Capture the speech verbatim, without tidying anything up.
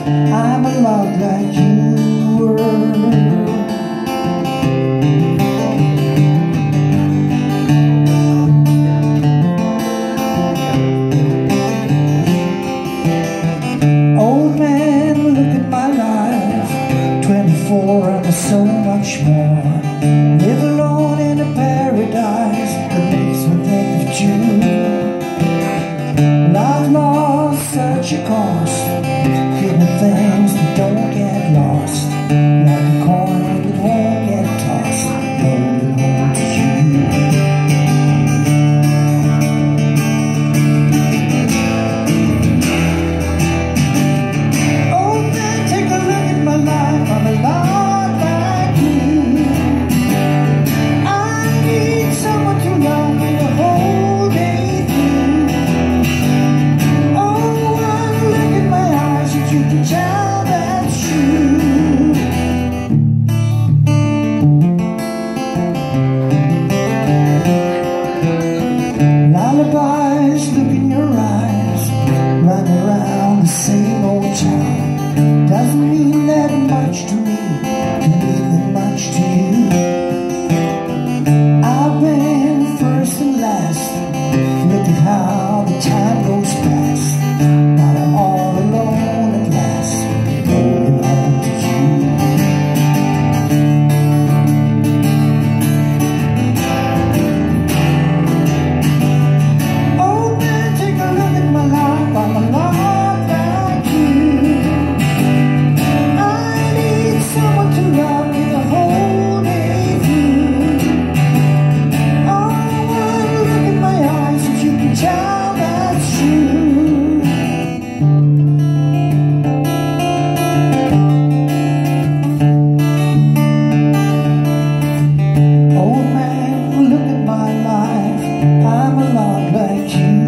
I'm a lot like you were. Old man, look at my life, twenty-four and so much more. Live alone in a paradise that makes me think of you. And I've lost such a cost, hidden things that don't get lost, like a coin that won't get tossed, holding on to you. Lullabies look in your eyes, run around the same old town. Doesn't mean that much to me, can mean that much to you. I've been first and last, look at how the time goes past. But I'm all alone at last, holding on to you. I'm a lot like you. I need someone to love me the whole day through. Oh, look in my eyes if you can tell that's true. Old man, look at my life, I'm a lot like you.